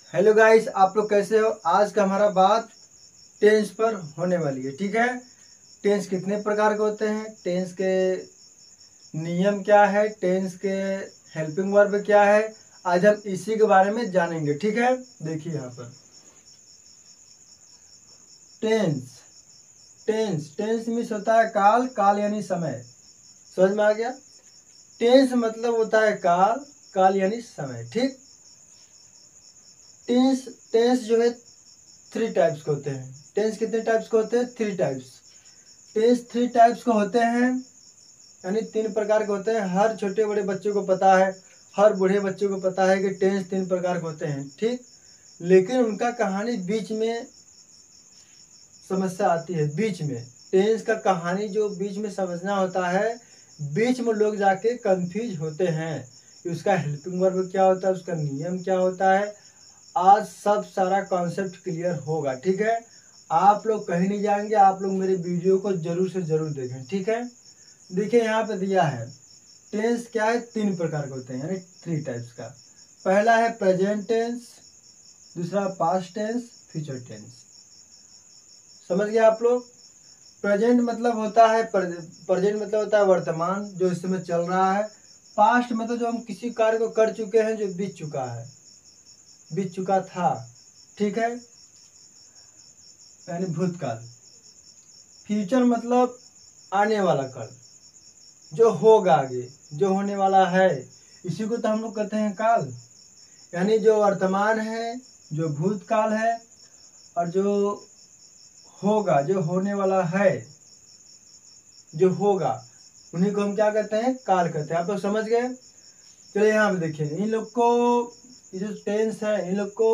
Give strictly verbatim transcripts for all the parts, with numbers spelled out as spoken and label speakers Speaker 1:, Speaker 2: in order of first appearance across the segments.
Speaker 1: Hello guys, आप लोग कैसे हो। आज का हमारा बात टेंस पर होने वाली है। ठीक है, टेंस कितने प्रकार के होते हैं, टेंस के नियम क्या है, टेंस के हेल्पिंग वर्ब क्या है, आज हम इसी के बारे में जानेंगे। ठीक है, देखिए यहाँ पर टेंस टेंस टेंस मीन्स होता है काल। काल यानी समय। समझ में आ गया। टेंस मतलब होता है काल। काल यानी समय। ठीक। टेंस टेंस जो है थ्री टाइप्स के होते हैं। टेंस कितने टाइप्स के होते हैं? Three types. Tense three types के होते हैं, यानी तीन प्रकार के होते हैं। हर छोटे बड़े बच्चे को पता है, हर बूढ़े बच्चे को पता है कि टेंस तीन प्रकार के होते हैं। ठीक। लेकिन उनका कहानी बीच में समस्या आती है। बीच में टेंस का कहानी जो बीच में समझना होता है, बीच में लोग जाके कंफ्यूज होते हैं कि उसका हेल्पिंग वर्ब क्या होता है, उसका नियम क्या होता है। आज सब सारा कॉन्सेप्ट क्लियर होगा। ठीक है, आप लोग कहीं नहीं जाएंगे, आप लोग मेरे वीडियो को जरूर से जरूर देखें। ठीक है, देखिए यहाँ पे दिया है टेंस क्या है, तीन प्रकार के होते हैं, यानी थ्री टाइप्स का। पहला है प्रेजेंट टेंस, दूसरा पास्ट टेंस, फ्यूचर टेंस। समझ गए आप लोग। प्रेजेंट मतलब होता है प्रेजेंट मतलब होता है वर्तमान, जो इस समय चल रहा है। पास्ट मतलब जो हम किसी कार्य को कर चुके हैं, जो बीत चुका है, बीत चुका था। ठीक है, यानी भूतकाल। फ्यूचर मतलब आने वाला काल, जो होगा आगे, जो होने वाला है, इसी को तो हम लोग कहते हैं काल। यानी जो वर्तमान है, जो भूतकाल है, और जो होगा, जो होने वाला है, जो होगा, उन्हीं को हम क्या कहते हैं? काल कहते हैं। आप लोग समझ गए। चलिए यहाँ पे देखिए, इन लोग को, ये जो टेंस है, इन लोग को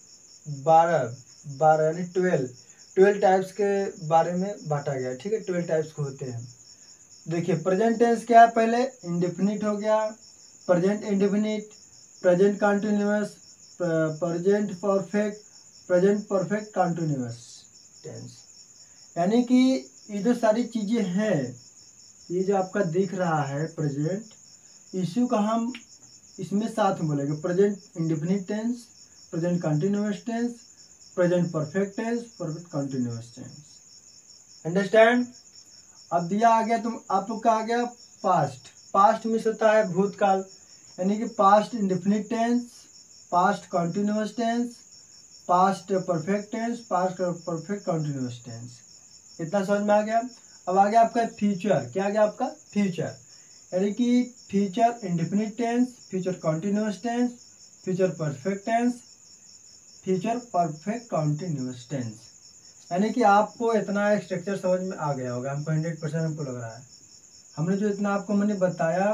Speaker 1: बारह बारह यानी ट्वेल्व ट्वेल्व टाइप्स के बारे में बांटा गया है। ठीक है, ट्वेल्व टाइप्स के होते हैं। देखिए प्रेजेंट टेंस क्या है, पहले इंडेफिनिट हो गया, present indefinite, present continuous, present perfect, present perfect continuous tense. यानी कि ये जो सारी चीजें हैं, ये जो आपका दिख रहा है प्रेजेंट, इसी को हम इसमें साथ में बोलेंगे। Present indefinite tense, present continuous tense, present perfect tense, perfect continuous tense. Understand. अब दिया आ गया, तुम आप लोग का आ गया पास्ट। पास्ट मीन्स होता है भूतकाल, यानी कि past indefinite tense, past continuous tense, past perfect tense, past perfect continuous tense. इतना समझ में आ गया। अब आ गया आपका फ्यूचर। क्या आ गया आपका? फ्यूचर, यानी कि future indefinite tense, future continuous tense, future perfect tense, future perfect continuous tense. यानी कि आपको इतना स्ट्रक्चर समझ में आ गया होगा, हमको हंड्रेड परसेंट हमको लग रहा है। हमने जो इतना आपको मैंने बताया,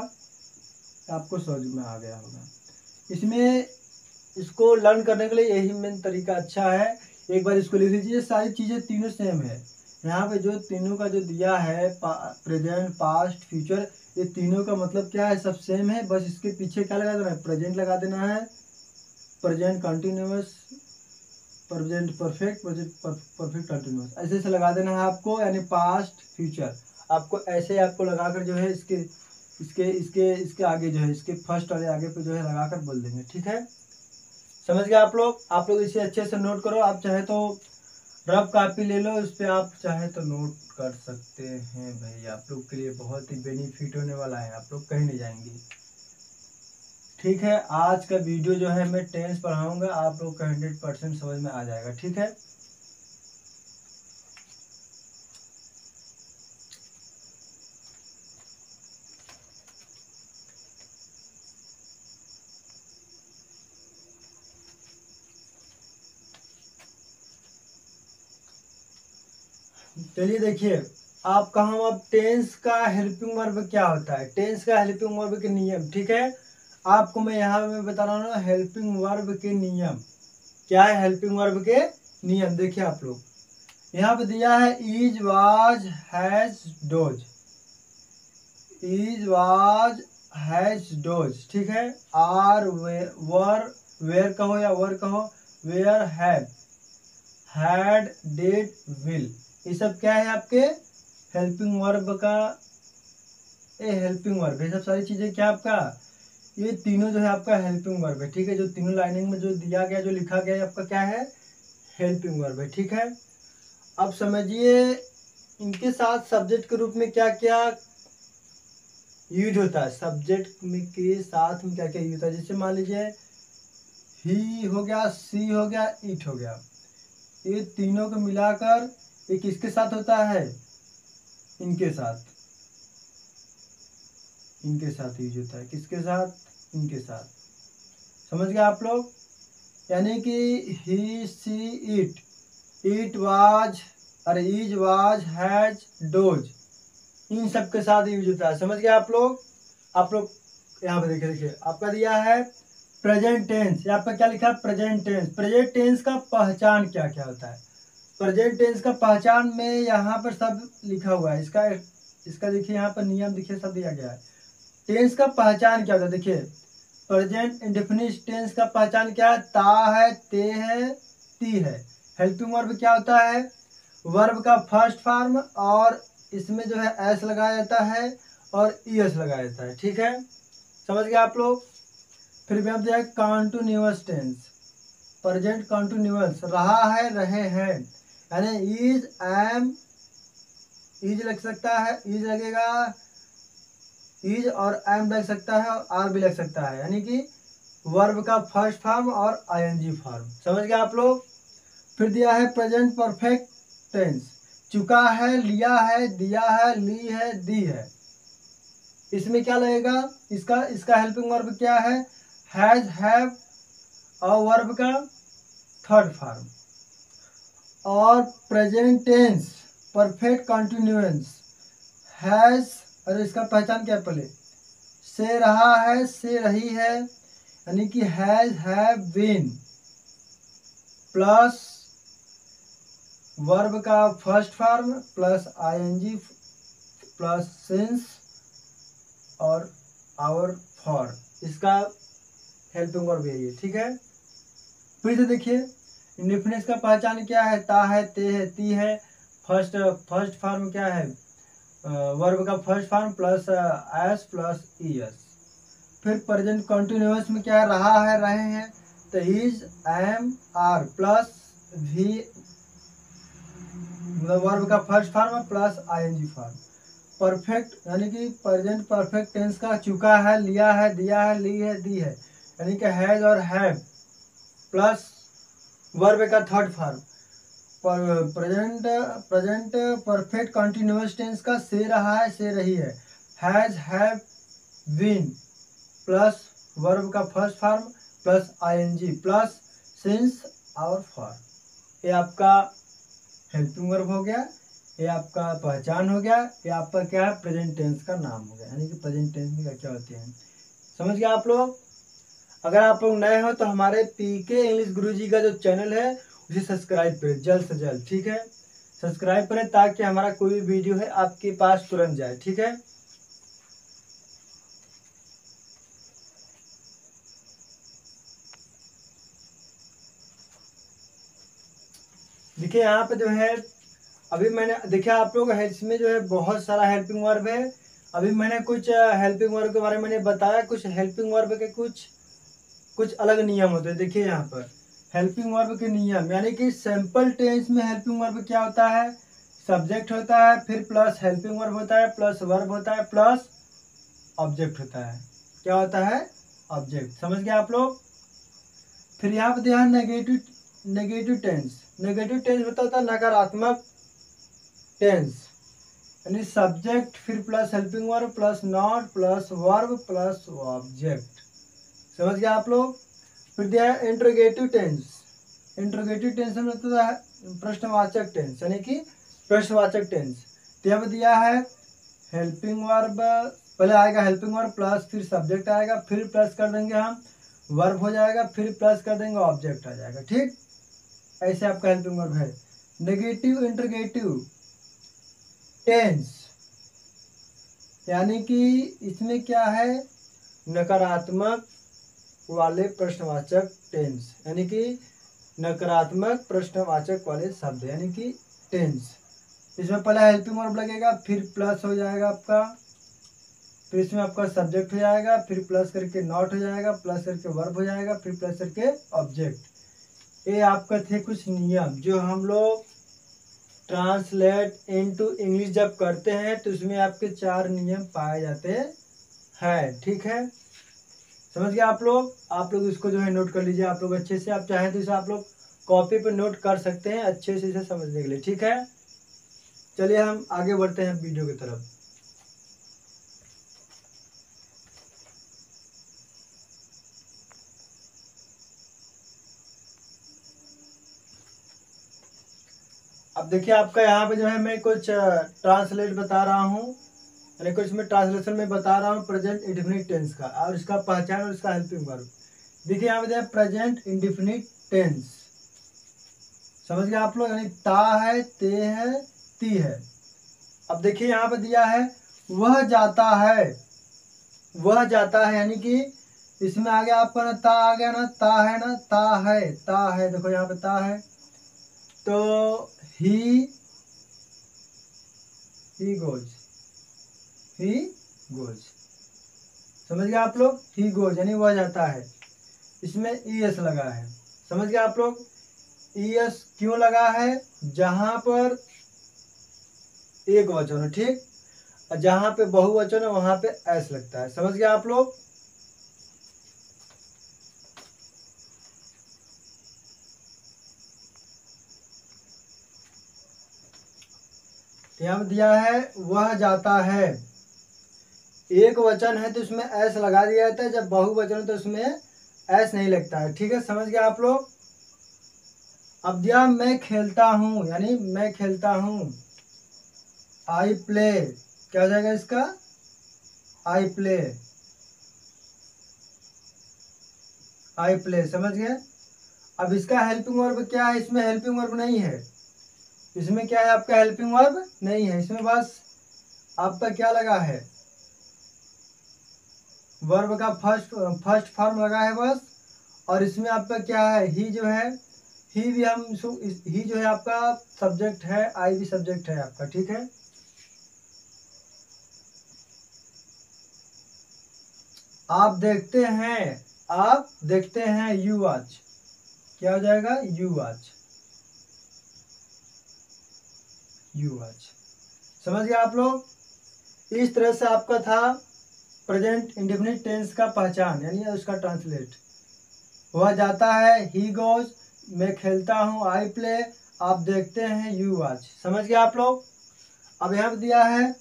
Speaker 1: आपको समझ में आ गया होगा। इसमें इसको लर्न करने के लिए यही मेन तरीका अच्छा है। एक बार इसको लिख लीजिए। सारी चीज़ें तीनों सेम है। यहाँ पे जो तीनों का जो दिया है, प्रेजेंट, पास्ट, फ्यूचर, ये तीनों का मतलब क्या है? सब सेम है। बस इसके पीछे क्या लगा देना है? प्रेजेंट लगा देना है, present continuous, present perfect, present perfect continuous, ऐसे ऐसे लगा देना है आपको। यानी पास्ट फ्यूचर आपको ऐसे आपको लगाकर जो है इसके इसके इसके इसके आगे जो है, इसके फर्स्ट वाले आगे पे जो है लगाकर बोल देंगे। ठीक है, समझ गए आप लोग। आप लोग इसे अच्छे से नोट करो। आप चाहे तो रफ कॉपी ले लो, इस पर आप चाहे तो नोट कर सकते हैं। भाई आप लोग के लिए बहुत ही बेनिफिट होने वाला है, आप लोग कहीं नहीं जाएंगे। ठीक है, आज का वीडियो जो है मैं टेंस पढ़ाऊंगा, आप लोग का हंड्रेड परसेंट समझ में आ जाएगा। ठीक है, चलिए देखिए आप कहा, अब टेंस का हेल्पिंग वर्ब क्या होता है, टेंस का हेल्पिंग वर्ब के नियम। ठीक है, आपको मैं यहाँ में बता रहा हूँ हेल्पिंग वर्ब के नियम। क्या है हेल्पिंग वर्ब के नियम? देखिए आप लोग, यहाँ पे दिया है is, was, has, does. Is, was, has, does. ठीक है, आर, वर, वेयर कहो या वर कहो, were, have, had, did, will, ये सब क्या है? आपके हेल्पिंग वर्ब का, ए हेल्पिंग वर्ब। ये सब सारी चीजें क्या आपका ये तीनों जो है आपका हेल्पिंग वर्ब है, ठीक है। जो तीनों लाइनिंग में जो दिया गया, जो लिखा गया है आपका क्या है, हेल्पिंग वर्ब है, ठीक है। अब समझिए इनके साथ सब्जेक्ट के रूप में क्या क्या यूज होता है, सब्जेक्ट में के साथ में क्या क्या यूज होता है। जैसे मान लीजिए ही हो गया, सी हो गया, इट हो गया, ये तीनों को मिलाकर ये किसके साथ होता है, इनके साथ, इनके साथ यूज होता है, किसके साथ, इनके साथ। समझ गए आप लोग। यानी कि he she it, it was और इज वाज हैज डोज, इन सब के साथ यूज होता है। समझ गए आप लोग। आप लोग यहाँ पे देखिए, देखिए आपका दिया है प्रेजेंट टेंस, आपका क्या लिखा है, प्रेजेंट टेंस। प्रेजेंट टेंस का पहचान क्या क्या होता है, प्रेजेंट टेंस का पहचान में यहाँ पर सब लिखा हुआ है। इसका इसका देखिए यहाँ पर नियम देखिए सब दिया गया है। टेंस का पहचान क्या होता है, देखिए प्रेजेंट इंडेफिनिट टेंस का पहचान क्या है, ता है, ते है, ती है। हेल्पिंग वर्ब क्या होता है, वर्ब का फर्स्ट फॉर्म और इसमें जो है एस लगाया जाता है और ई एस लगाया जाता है, ठीक है। समझ गए आप लोग। फिर भी हम दिया कॉन्टिन्यूअस टेंस, प्रेजेंट कॉन्टिन्यूअस, रहा है, रहे हैं, यानी इज एम, इज लग सकता है, इज लगेगा, इज और एम लग सकता है और आर भी लग सकता है, यानी कि वर्ब का फर्स्ट फॉर्म और आईएनजी फॉर्म। समझ गए आप लोग। फिर दिया है प्रेजेंट परफेक्ट टेंस, चुका है, लिया है, दिया है, ली है, दी है। इसमें क्या लगेगा, इसका इसका हेल्पिंग वर्ब क्या है, हैज, हैव और वर्ब का थर्ड फॉर्म। और present tense perfect continuous, has, अरे इसका पहचान क्या है पहले, से रहा है, से रही है, यानी कि has, have, been plus verb का first form plus ING plus since और आवर फॉर, इसका हेल्पिंग वर्ब यही है, ठीक है। फिर से देखिए इंडेफिनिट का पहचान क्या है, ता है, ते है, ती है। फर्स्ट फर्स्ट फॉर्म क्या है, वर्ब का first form plus S plus E S. फिर प्रेजेंट कंटिन्यूअस में क्या है, रहा है, रहे हैं, तो is, am, are plus V, मतलब वर्ब का first form plus ING form. Perfect यानी कि प्रेजेंट परफेक्ट टेंस का चुका है, लिया है, दिया है, ली है, दी है, यानी कि हैज और हैव प्लस वर्ब का third form. Present present perfect continuous tense का से रहा है, से रही है, has, have, been plus verb का first form plus ING plus since और फॉर। ये आपका हेल्पिंग वर्ब हो गया, ये आपका पहचान हो गया, ये आपका क्या है, प्रेजेंट टेंस का नाम हो गया, यानी कि प्रेजेंट टेंस में क्या क्या होते हैं। समझ गए आप लोग। अगर आप लोग नए हो तो हमारे पीके इंग्लिश गुरुजी का जो चैनल है उसे सब्सक्राइब करें जल्द से जल्द, ठीक है। सब्सक्राइब करें ताकि हमारा कोई भी वीडियो है आपके पास तुरंत जाए, ठीक है। देखिए यहाँ पे जो है अभी मैंने देखा आप लोग इसमें जो है बहुत सारा हेल्पिंग वर्ब है। अभी मैंने कुछ हेल्पिंग वर्ब के बारे में मैंने बताया, कुछ हेल्पिंग वर्ब के कुछ कुछ अलग नियम होते हैं। देखिए यहाँ पर हेल्पिंग वर्ब के नियम, यानी कि सिंपल टेंस में हेल्पिंग वर्ब क्या होता है, सब्जेक्ट होता है, फिर प्लस हेल्पिंग वर्ब होता है, प्लस वर्ब होता है, प्लस ऑब्जेक्ट होता है। क्या होता है, ऑब्जेक्ट। समझ गए आप लोग। फिर यहाँ पर ध्यान negative negative tense, negative tense होता है नकारात्मक टेंस, यानी सब्जेक्ट फिर plus helping verb plus not plus verb plus object. समझ गए आप लोग। फिर दिया है इंट्रोगेटिव टेंस, इंट्रोगेटिव टेंस में होता है प्रश्नवाचक टेंस, यानी कि प्रश्नवाचक टेंस। तो यहाँ पर दिया है हेल्पिंग वर्ब, पहले आएगा हेल्पिंग वर्ब प्लस फिर सब्जेक्ट आएगा, फिर प्लस कर देंगे हम वर्ब हो जाएगा, फिर प्लस कर देंगे ऑब्जेक्ट आ जाएगा, ठीक। ऐसे आपका हेल्पिंग वर्ब है। नेगेटिव इंट्रोगेटिव टेंस, यानी कि इसमें क्या है, नकारात्मक वाले प्रश्नवाचक टेंस, यानी कि नकारात्मक प्रश्नवाचक वाले शब्द, यानी कि टेंस। इसमें पहले हेल्पिंग वर्ब लगेगा, फिर प्लस हो जाएगा आपका फिर इसमें आपका सब्जेक्ट हो जाएगा, फिर प्लस करके नॉट हो जाएगा, प्लस करके वर्ब हो जाएगा, फिर प्लस करके ऑब्जेक्ट। ये आपका थे कुछ नियम जो हम लोग ट्रांसलेट इनटू इंग्लिश जब करते हैं तो इसमें आपके चार नियम पाए जाते हैं। ठीक है, समझ गए आप लोग। आप लोग इसको जो है नोट कर लीजिए आप लोग अच्छे से। आप चाहें तो इसे आप लोग कॉपी पर नोट कर सकते हैं अच्छे से इसे समझने के लिए। ठीक है, चलिए हम आगे बढ़ते हैं वीडियो की तरफ। अब देखिए आपका यहाँ पे जो है मैं कुछ ट्रांसलेट बता रहा हूँ, यानी कुछ मैं ट्रांसलेशन में बता रहा हूँ प्रेजेंट इंडेफिनिट टेंस का और इसका पहचान और इसका हेल्पिंग वर्ब। देखिए यहाँ पे प्रेजेंट इंडेफिनिट टेंस, समझ गए आप लोग, यानी ता है, ते है, ती है। अब देखिए यहाँ पे दिया है वह जाता है, वह जाता है, यानी कि इसमें आ गया आपका ना ता आ गया ना, ता है ना, ता है, ता है, देखो यहाँ पे ता है। तो ही ही गोज, ही गोज, समझ गए आप लोग, ही गोज यानी वह जाता है। इसमें ई एस लगा है, समझ गए आप लोग। ई एस क्यों लगा है? जहां पर एक वचन है, ठीक, और जहां पे बहुवचन है वहां पे एस लगता है, समझ गए आप लोग। यहाँ दिया है वह जाता है, एक वचन है तो उसमें एस लगा दिया जाता है, जब बहुवचन है तो उसमें एस नहीं लगता है। ठीक है, समझ गए आप लोग। अब दिया मैं खेलता हूं, यानी मैं खेलता हूं, आई प्ले, क्या हो जाएगा इसका? आई प्ले, आई प्ले, समझ गए। अब इसका हेल्पिंग वर्ब क्या है? इसमें हेल्पिंग वर्ब नहीं है, इसमें क्या है आपका हेल्पिंग वर्ब नहीं है, इसमें बस आपका क्या लगा है? वर्ब का फर्स्ट फर्स्ट फॉर्म लगा है बस। और इसमें आपका क्या है? ही जो है, ही भी हम ही जो है आपका सब्जेक्ट है, आई भी सब्जेक्ट है आपका। ठीक है, आप देखते हैं, आप देखते हैं, यू वॉच, क्या हो जाएगा? यू वॉच, यू वॉच, समझ गए आप लोग। इस तरह से आपका था प्रेजेंट इंडेफिनिट टेंस का पहचान, यानी उसका ट्रांसलेट। वह जाता है, ही गोज, मैं खेलता हूँ, आई प्ले, आप देखते हैं, यू वॉच, समझ गए आप लोग। अब यहाँ पे दिया है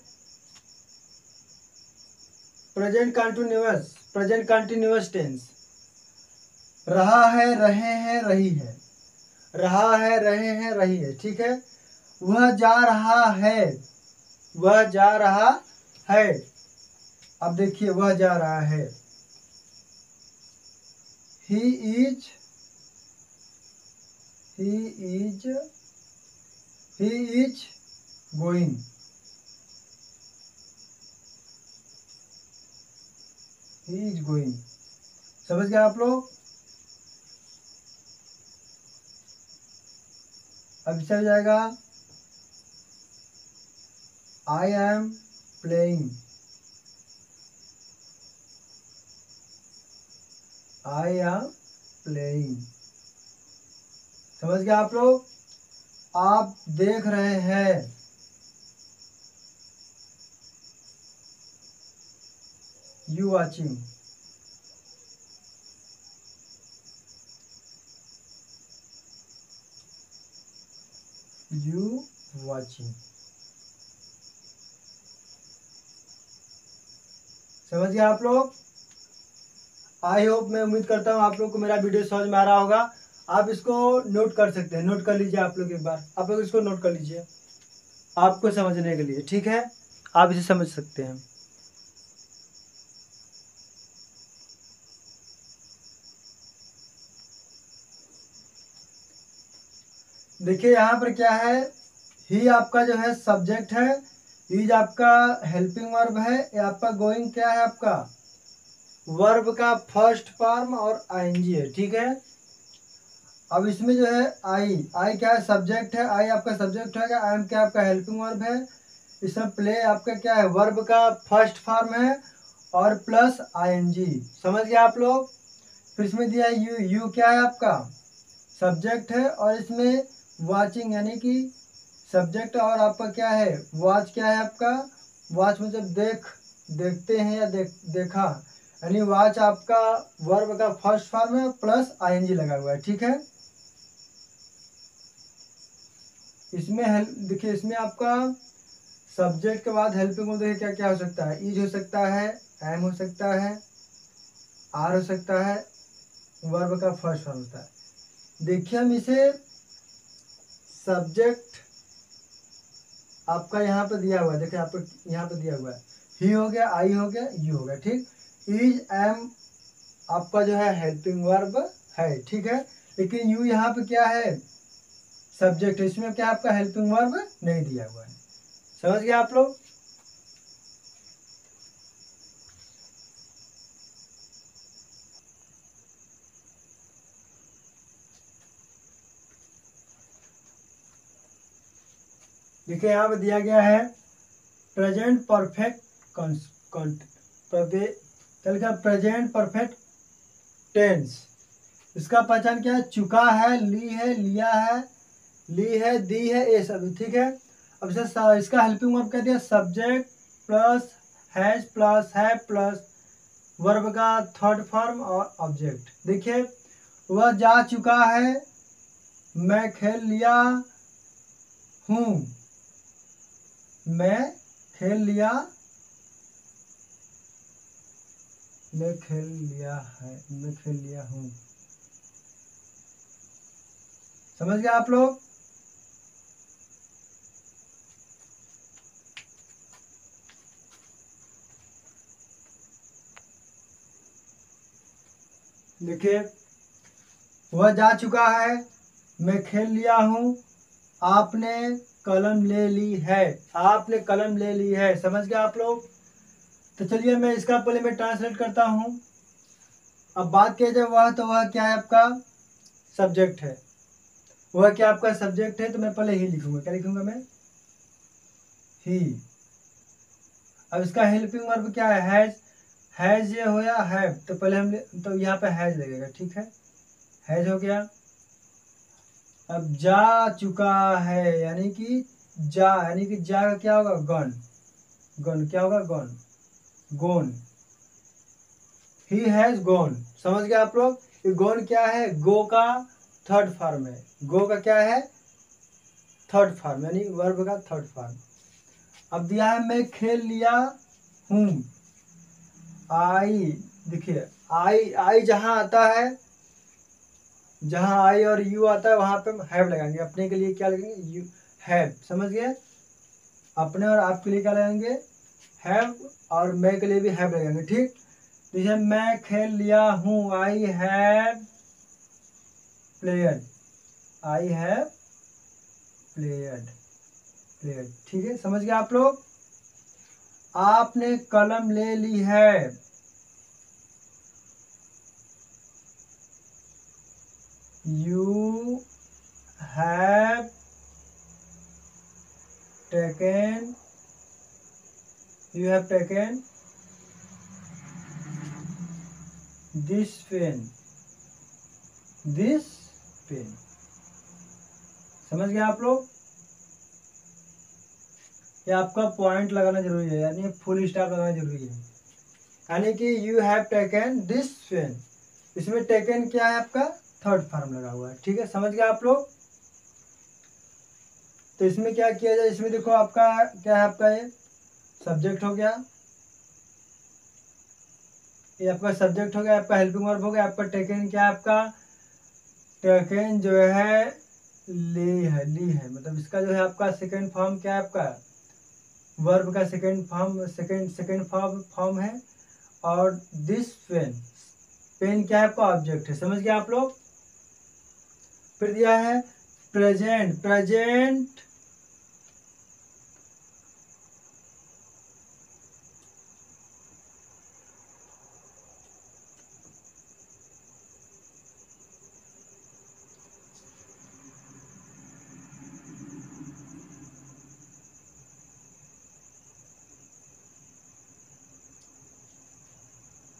Speaker 1: present continuous, present continuous tense, रहा है, रहे हैं, रही है, रहा है, रहे हैं, रही है। ठीक है, वह जा रहा है, वह जा रहा है, अब देखिए वह जा रहा है, he is, he is, he is going, he is going, समझ गए आप लोग। अब चल जाएगा I am playing, I am playing, समझ गए आप लोग। आप देख रहे हैं, यू वॉचिंग, यू वॉचिंग, समझ गए आप लोग। आई होप, मैं उम्मीद करता हूँ आप लोग को मेरा वीडियो समझ में आ रहा होगा। आप इसको नोट कर सकते हैं, नोट कर लीजिए आप लोग एक बार, आप लोग इसको नोट कर लीजिए आपको समझने के लिए। ठीक है, आप इसे समझ सकते हैं। देखिए यहाँ पर क्या है, ही आपका जो है सब्जेक्ट है, इज आपका हेल्पिंग वर्ब है, ये आपका गोइंग क्या है? आपका वर्ब का फर्स्ट फॉर्म और आईएनजी है। ठीक है, अब इसमें जो है आई, आई क्या है? सब्जेक्ट है, आई आपका सब्जेक्ट है, आई एम क्या आपका हेल्पिंग वर्ब है। इसमें प्ले आपका क्या है? वर्ब का फर्स्ट फॉर्म है, और प्लस आईएनजी। समझ गए आप लोग। फिर इसमें दिया है यू। यू क्या है आपका सब्जेक्ट है, और इसमें वाचिंग यानी कि सब्जेक्ट, और आपका क्या है वॉच क्या है आपका। वॉच मतलब देख देखते हैं या देख देखा, यानी वॉच आपका वर्ब का फर्स्ट फॉर्म है प्लस आईएनजी लगा हुआ है। ठीक है, इसमें हेल्प देखिए, इसमें आपका सब्जेक्ट के बाद हेल्पिंग वर्ब देखिए क्या क्या हो सकता है। इज हो सकता है, एम हो सकता है, आर हो सकता है, वर्ब का फर्स्ट फॉर्म होता है। देखिए हम इसे सब्जेक्ट आपका यहाँ पे दिया हुआ है, देखिए आपको यहाँ पे दिया हुआ है ही हो गया, आई हो गया, यू हो गया। ठीक, इज एम आपका जो है हेल्पिंग वर्ब है। ठीक है, लेकिन यू यहाँ पे क्या है सब्जेक्ट है, इसमें क्या आपका हेल्पिंग वर्ब नहीं दिया हुआ है। समझ गए आप लोग। देखिए यहाँ पे दिया गया है present perfect present perfect tense. इसका पहचान क्या है, चुका है, ली है, लिया है, ली है, दी है, ये सब। ठीक है, अब इसे इसका हेल्पिंग वर्ब कह दिया सब्जेक्ट प्लस हैज प्लस है प्लस वर्ब का थर्ड फॉर्म और ऑब्जेक्ट। देखिए वह जा चुका है, मैं खेल लिया हूँ, मैं खेल लिया मैं खेल लिया है, मैं खेल लिया हूँ। समझ गए आप लोग। देखिए वह जा चुका है, मैं खेल लिया हूँ, आपने कलम ले ली है, आपने कलम ले ली है। समझ गए आप लोग। तो चलिए मैं इसका पहले मैं ट्रांसलेट करता हूँ। अब बात किया जाए वह, तो वह क्या है आपका सब्जेक्ट है, वह क्या आपका सब्जेक्ट है, तो मैं पहले ही लिखूंगा। क्या लिखूंगा मैं, ही। अब इसका हेल्पिंग वर्ब क्या है, हैज। हैज ये हो या हैव, तो पहले हम तो यहाँ पे हैज लगेगा। ठीक है, हैज हो गया। अब जा चुका है यानी कि जा, यानी कि जा का क्या होगा गन, गन क्या होगा gun, gone. He has gone. समझ गए आप लोग। ये गॉन क्या है, गो का थर्ड फॉर्म है। गो का क्या है थर्ड फॉर्म, यानी वर्ब का थर्ड फॉर्म। अब दिया है मैं खेल लिया हूँ, आई। देखिए आई, आई जहां आता है, जहां आई और यू आता है वहां पे हम हैव लगाएंगे। अपने के लिए क्या लगेंगे, यू हैव। समझ गए, अपने और आपके लिए क्या लगाएंगे हैव, और मैं के लिए भी हैव लगाएंगे। ठीक, देखिए मैं खेल लिया हूँ, I have played, I have played, played. ठीक है, समझ गए आप लोग। आपने कलम ले ली है, you have taken, you have taken this pen, this pen. समझ गए आप लोग। ये आपका पॉइंट लगाना जरूरी है, यानी फुल स्टॉप लगाना जरूरी है। यानी कि you have taken this pen, इसमें टेकन क्या है आपका थर्ड फॉर्म लगा हुआ है। ठीक है, समझ गए आप लोग। तो इसमें क्या किया जाए, इसमें देखो आपका क्या है, आपका ये सब्जेक्ट हो गया, ये आपका सब्जेक्ट हो गया, आपका हेल्पिंग वर्ब हो गया, आपका टेकन क्या है, आपका टेकन जो है ली है, ली है। मतलब इसका जो है आपका सेकंड फॉर्म क्या है, आपका वर्ब का second form, second second form form है। और दिस पेन, पेन क्या है आपका ऑब्जेक्ट है। समझ गए आप लोग। फिर दिया है present, present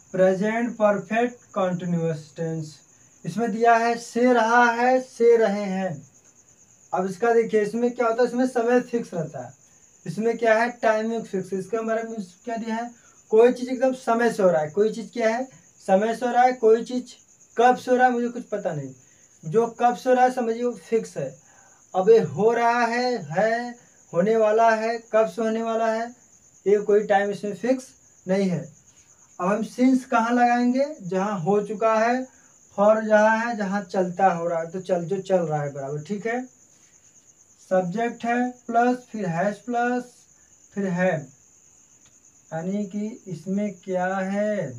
Speaker 1: present perfect continuous tense. इसमें दिया है से रहा है, से रहे हैं। अब इसका देखिए, इसमें क्या होता है, इसमें समय फिक्स रहता है, इसमें क्या है, टाइमिंग फिक्स। इसका बारे में क्या दिया है, कोई चीज़ एकदम समय से हो रहा है, कोई चीज़ क्या है, समय से हो रहा है, कोई चीज़ कब से हो रहा है मुझे कुछ पता नहीं, जो कब से हो रहा है समझिए वो फिक्स है। अब ये हो रहा है है होने वाला है, कब से होने वाला है, ये कोई टाइम इसमें फिक्स नहीं है। अब हम सिंस कहाँ लगाएंगे, जहाँ हो चुका है, फॉर जहाँ है, जहाँ चलता हो रहा है, तो चल जो चल रहा है बराबर, ठीक है। सब्जेक्ट है प्लस फिर हैज प्लस फिर है, यानी कि इसमें क्या है,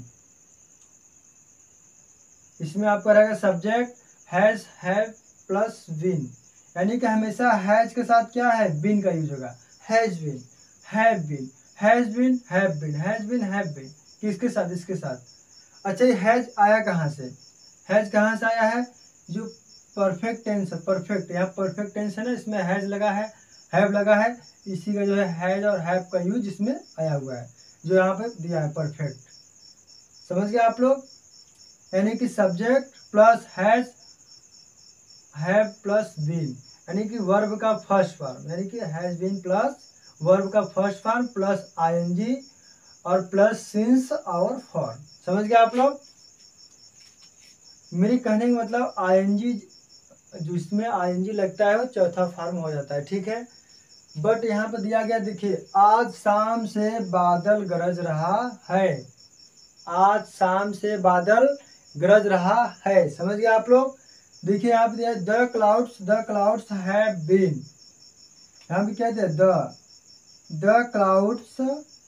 Speaker 1: इसमें आपका रहेगा subject has have plus been, यानी कि हमेशा हैज के साथ क्या है, बीन का यूज होगा। Has been, have been, has been, have been, has been, have been, किसके साथ, इसके साथ। अच्छा ये हैज आया कहाँ से, हैज कहाँ से आया है, जो परफेक्ट टेंस है, परफेक्ट, यहाँ परफेक्ट टेंस है ना, इसमें हैज लगा है, हैव लगा है, इसी का जो है हैज और हैव का यूज इसमें आया हुआ है, जो यहाँ पे दिया है परफेक्ट। समझ गए आप लोग, यानी कि subject plus has have plus been, यानी कि वर्ब का फर्स्ट फॉर्म, यानी कि हैज बीन प्लस वर्ब का फर्स्ट फॉर्म प्लस आईएनजी और प्लस सिंस और फॉर। समझ गए आप लोग, मेरी कहने का मतलब आईएनजी जो इसमें आईएनजी लगता है वो चौथा फॉर्म हो जाता है, ठीक है। बट यहाँ पर दिया गया देखिए, आज शाम से बादल गरज रहा है, आज शाम से बादल गरज रहा है। समझ गए आप लोग, देखिए यहाँ पे दिया the clouds, the clouds have been, यहाँ पे क्या दिया, the the clouds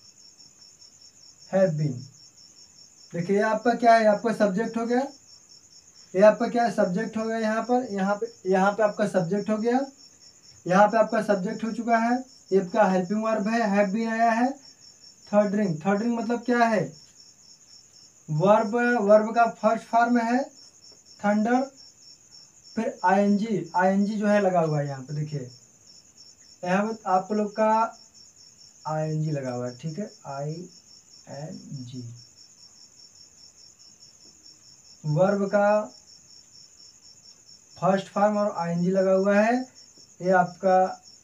Speaker 1: have been. देखिए ये आपका क्या है, आपका सब्जेक्ट हो गया, ये आपका क्या है, सब्जेक्ट हो गया, यहाँ पर यहाँ पे यहाँ पे आपका सब्जेक्ट हो गया, यहाँ पे आपका सब्जेक्ट हो चुका है, ये आपका हेल्पिंग वर्ब है, हैव बीन आया है। थर्ड रिंग, थर्ड रिंग मतलब क्या है, वर्ब, वर्ब का फर्स्ट फॉर्म है थंडर, फिर आईएनजी, आईएनजी जो है लगा हुआ है यहाँ पे, देखिए यहाँ पे आप लोग का आईएनजी लगा हुआ है, ठीक है, आई एन जी, वर्ब का फर्स्ट फॉर्म और आईएनजी लगा हुआ है, ये आपका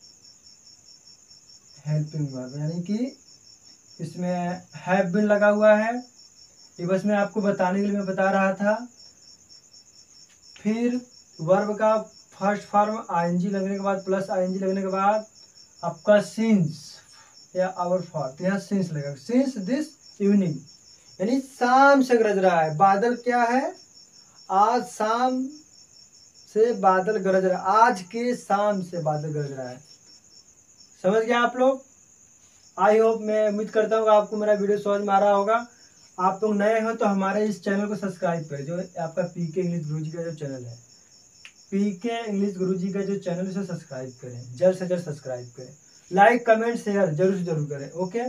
Speaker 1: हेल्पिंग वर्ब, यानी कि इसमें हैव बीन लगा हुआ है, ये बस मैं आपको बताने के लिए मैं बता रहा था। फिर वर्ब का फर्स्ट फॉर्म आईएनजी लगने के बाद प्लस आईएनजी लगने के बाद आपका सिंस या आवर फॉर, तो यहाँ सिंस लगेगा, सिंस दिस इवनिंग, यानी शाम से गरज रहा है, बादल क्या है, आज शाम से बादल गरज रहा है, आज के शाम से बादल गरज रहा है। समझ गए आप लोग, आई होप, मैं उम्मीद करता हूँ आपको मेरा वीडियो समझ में आ रहा होगा। आप लोग नए हो तो हमारे इस चैनल को सब्सक्राइब करें, जो आपका पीके इंग्लिश गुरुजी का जो चैनल है, पीके इंग्लिश गुरुजी का जो चैनल है उसे सब्सक्राइब करें, जल्द से जल्द सब्सक्राइब करें, लाइक कमेंट शेयर जरूर से जरूर करें, ओके।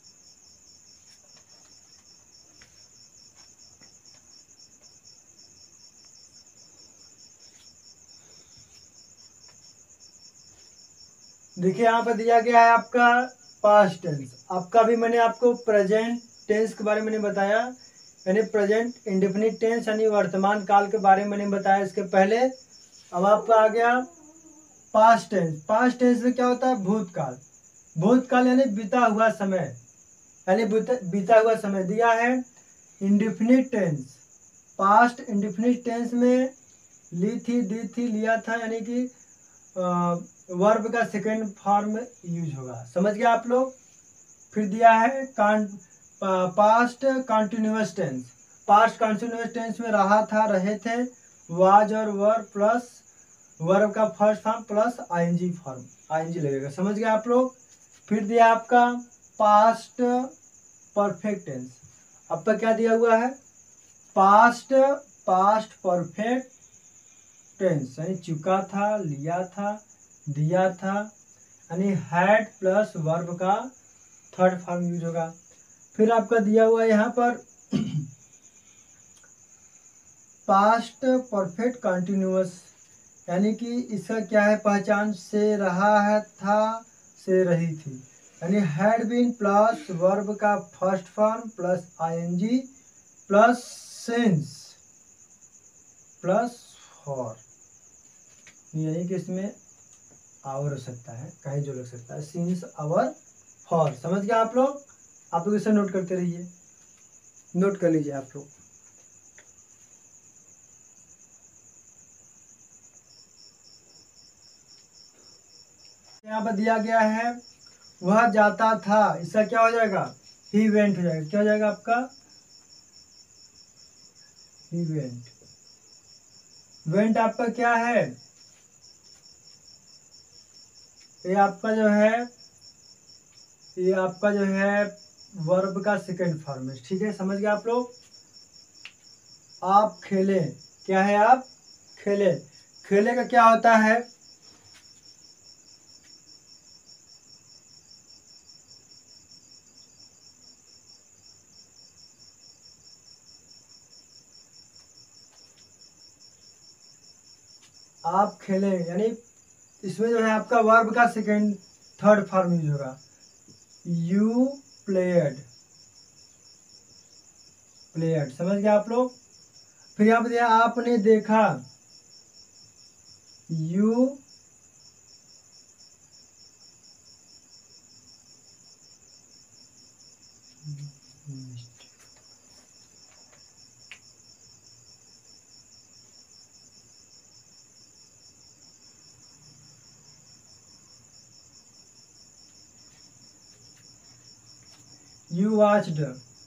Speaker 1: देखिए यहाँ पर दिया गया है आपका पास्ट टेंस, आपका भी मैंने आपको प्रेजेंट टेंस के बारे में नहीं बताया, यानी प्रेजेंट इंडेफिनिट टेंस यानी वर्तमान काल के बारे में मैंने बताया इसके पहले। अब आपका आ गया पास्ट टेंस, पास्ट टेंस में क्या होता है, भूतकाल, भूतकाल यानी बीता हुआ समय, यानी बीता हुआ समय दिया है। Indefinite tense, past indefinite tense में ली थी, दी थी, लिया था, यानी कि वर्ब का सेकेंड फॉर्म यूज होगा। समझ गए आप लोग। फिर दिया है past continuous tense, past continuous tense में रहा था, रहे थे, वाज और वर प्लस वर्ब का first form plus ING form, ING लगेगा। समझ गए आप लोग। फिर दिया आपका पास्ट परफेक्ट टेंस, आपका क्या दिया हुआ है, पास्ट पास्ट परफेक्ट टेंस, यानी चुका था, लिया था, दिया था, यानी हैड प्लस वर्ब का थर्ड फॉर्म यूज होगा। फिर आपका दिया हुआ है यहाँ पर पास्ट परफेक्ट कंटिन्यूअस, यानी कि इसका क्या है पहचान, से रहा है, था, से रही थी, यानी हैड बीन प्लस वर्ब का first form plus ING plus since plus for, यानी कि इसमें आवर हो सकता है, कहीं जो लग सकता है, सिंस आवर फॉर। समझ गए आप लोग? आप लोग इसे नोट करते रहिए, नोट कर लीजिए आप लोग। यहाँ पर दिया गया है वह जाता था, इसका क्या हो जाएगा? ही वेंट हो जाएगा। क्या हो जाएगा आपका? He went. वेंट आपका क्या है? ये आपका जो है ये आपका जो है वर्ब का सेकंड फॉर्म है। ठीक है, समझ गए आप लोग? आप खेले, क्या है? आप खेले। खेले का क्या होता है? आप खेले, यानी इसमें जो है आपका वर्ब का सेकंड थर्ड फॉर्म यूज होगा। You played, played. समझ गए आप लोग? फिर यहाँ पे दिया आपने देखा, you you watched,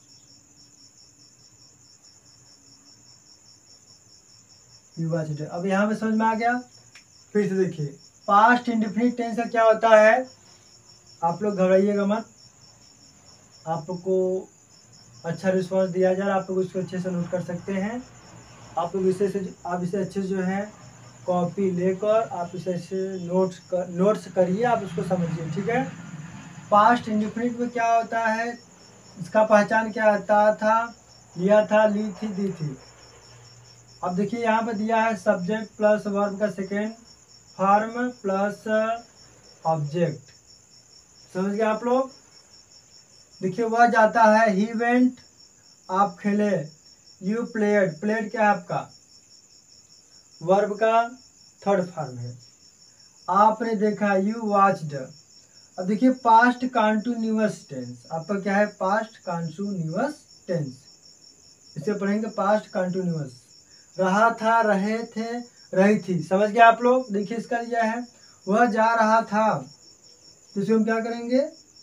Speaker 1: you watched. अब यहाँ पे समझ में आ गया? फिर से देखिए, पास्ट इंडेफिनिट टेंस का क्या होता है? आप लोग घबराइएगा मत, आपको अच्छा रिस्पॉन्स दिया जा रहा है, आप लोग इसको अच्छे से नोट कर सकते हैं। आप लोग इसे से आप इसे अच्छे से जो है कॉपी लेकर आप इसे अच्छे नोट्स कर नोट्स करिए, आप इसको समझिए। ठीक है, पास्ट इंडेफिनिट में क्या होता है? इसका पहचान क्या आता था? लिया था, ली थी, दी थी। अब देखिए यहाँ पे दिया है सब्जेक्ट प्लस वर्ब का सेकेंड फॉर्म प्लस ऑब्जेक्ट। समझ गए आप लोग? देखिए वह जाता है, ही वेंट, आप खेले, यू प्लेड, प्लेड क्या है आपका? वर्ब का थर्ड फॉर्म है। आपने देखा, यू वॉच्ड। अब देखिए पास्ट कॉन्टिन्यूअस टेंस आपका क्या है? Past continuous tense. इसे पढ़ेंगे पास्ट कॉन्टिन्यूअस। रहा था, रहे थे, रही थी। समझ गए आप लोग? देखिए इसका दिया है वह जा रहा था, तो इसे हम क्या करेंगे?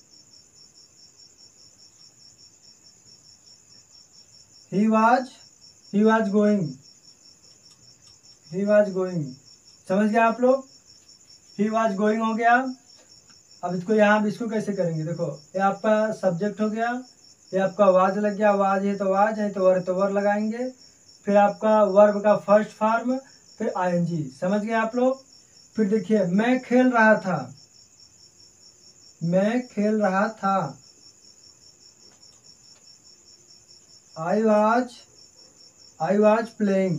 Speaker 1: He was he was going, he was going. समझ गए आप लोग? ही वाज गोइंग हो गया। अब इसको यहाँ इसको कैसे करेंगे? देखो ये आपका सब्जेक्ट हो गया, ये आपका वाज लग गया, वाज है तो वाज है तो वर तो वर लगाएंगे, फिर आपका वर्ब का फर्स्ट फॉर्म, फिर आईएनजी। समझ गए आप लोग? फिर देखिए मैं खेल रहा था, मैं खेल रहा था, I was I was playing,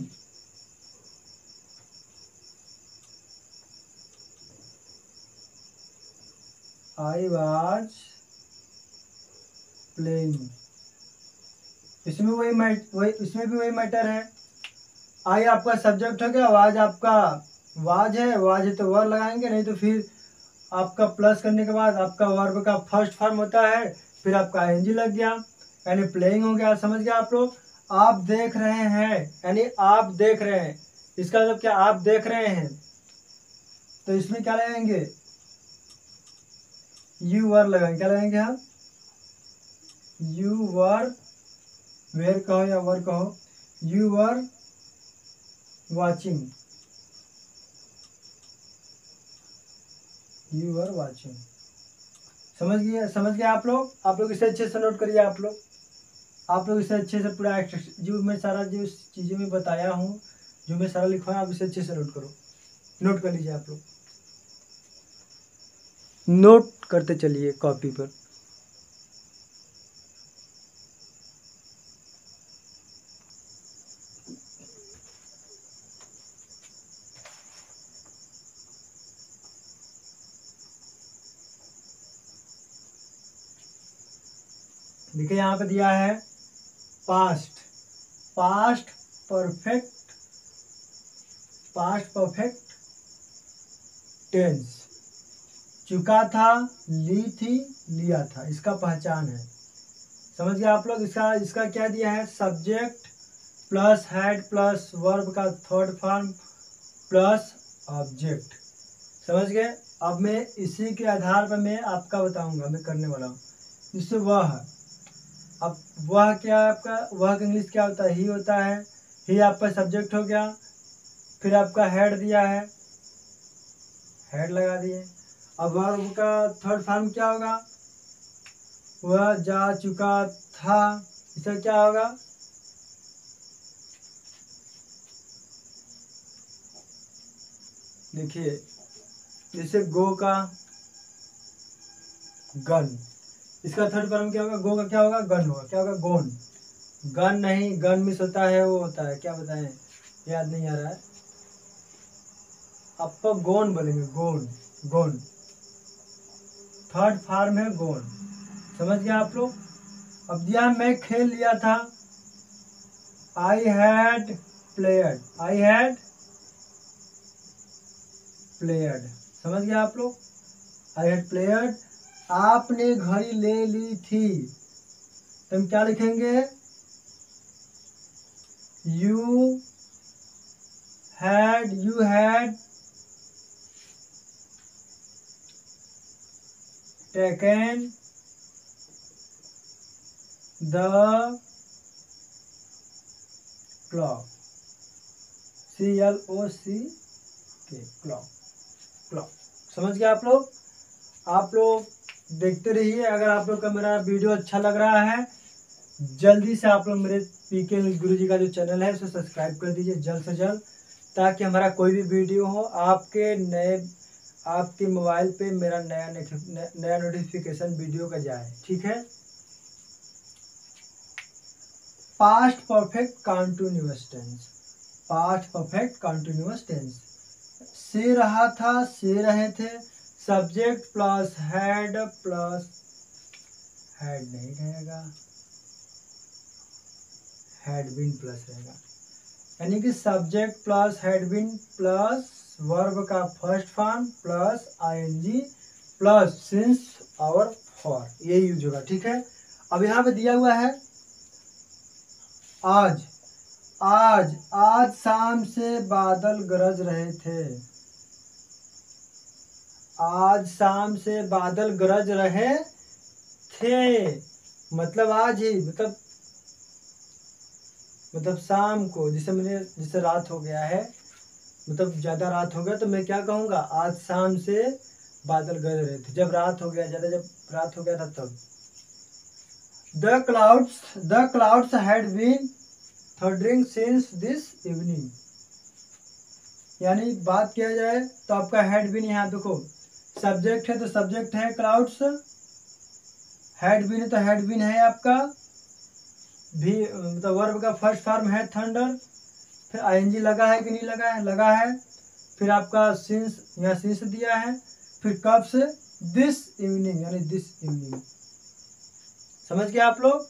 Speaker 1: I was playing. इसमें वही वही इसमें भी वही मैटर है। आई आपका सब्जेक्ट हो गया, वाज आपका वाज है, वाज है तो वर लगाएंगे, नहीं तो फिर आपका प्लस करने के बाद आपका वर्ब का फर्स्ट फॉर्म होता है, फिर आपका आईएनजी लग गया, यानी प्लेइंग हो गया। समझ गए आप लोग? आप देख रहे हैं, यानी आप देख रहे हैं, इसका मतलब क्या? आप देख रहे हैं, तो इसमें क्या लगाएंगे? यू वर लगाएंगे। क्या लगाएंगे हम? यू वर, वेयर कहो या वर कहो, you were watching, you are watching. समझ गए? समझ गए आप लोग? आप लोग इसे अच्छे से नोट करिए। आप लोग आप लोग इसे अच्छे से पूरा जो मैं सारा जो चीज़ें मैं बताया हूँ, जो मैं सारा लिखा है, आप इसे अच्छे से नोट करो, नोट कर लीजिए। आप लोग नोट करते चलिए कॉपी पर। देखिए यहाँ पे दिया है past, past perfect past perfect tense. चुका था, ली थी, लिया था, इसका पहचान है। समझ गए आप लोग। इसका इसका क्या दिया है, subject plus had plus verb का थर्ड फॉर्म प्लस ऑब्जेक्ट। समझ गए। अब मैं इसी के आधार पर मैं आपका बताऊंगा, मैं करने वाला हूँ। जिससे वह, अब वह क्या है आपका, वह का इंग्लिश क्या होता है, ही होता है। ही आपका सब्जेक्ट हो गया, फिर आपका हेड दिया है, हेड लगा दिए। अब वर्ब का थर्ड फॉर्म क्या होगा, वह जा चुका था, इसका क्या होगा, देखिए जैसे गो का गन, इसका थर्ड फॉर्म क्या होगा, गो का क्या होगा, गन होगा, क्या होगा, गोन। गन नहीं, गन मिस होता है, वो होता है क्या बताएं, याद नहीं आ रहा है। आपको गोन बोलेंगे, गोन, गोन थर्ड फॉर्म है गोन। समझ गए आप लोग। अब दिया मैं खेल लिया था, आई हैड प्लेयर्ड, आई हैड प्लेयर्ड। समझ गए आप लोग, आई हैड प्लेयर्ड। आपने घड़ी ले ली थी, तो हम क्या लिखेंगे, you had you had taken the clock, C L O C K, clock, clock. समझ गए आप लोग। आप लोग देखते रहिए। अगर आप लोग का मेरा वीडियो अच्छा लग रहा है, जल्दी से आप लोग मेरे पीके गुरुजी का जो चैनल है उसे सब्सक्राइब कर दीजिए जल्द से जल्द, ताकि हमारा कोई भी वीडियो हो आपके नए आपके मोबाइल पे मेरा नया नया नोटिफिकेशन वीडियो का जाए। ठीक है। Past perfect continuous tense, past perfect continuous tense. से रहा था, से रहे थे, subject plus had plus had नहीं रहेगा, हैड बीन प्लस रहेगा, यानी कि subject plus had been plus verb का first form plus ING plus since और फॉर, ये यूज होगा। ठीक है। अब यहाँ पे दिया हुआ है आज, आज आज शाम से बादल गरज रहे थे, आज शाम से बादल गरज रहे थे, मतलब आज ही, मतलब मतलब शाम को, जिसे मैंने जिसे रात हो गया है, मतलब ज़्यादा रात हो गया, तो मैं क्या कहूँगा, आज शाम से बादल गरज रहे थे, जब रात हो गया, ज़्यादा जब रात हो गया था तब। The clouds the clouds had been thundering since this evening, यानी बात किया जाए तो आपका हैड बीन, यहाँ देखो सब्जेक्ट है तो सब्जेक्ट है क्लाउड्स, हैड बीन है तो हैड बीन है आपका भी, मतलब वर्ब का फर्स्ट फॉर्म है थंडर, फिर आईएनजी लगा है कि नहीं लगा है, लगा है, फिर आपका सिंस, यहाँ सिंस दिया है, फिर कब से, दिस इवनिंग, यानी दिस इवनिंग। समझ गए आप लोग।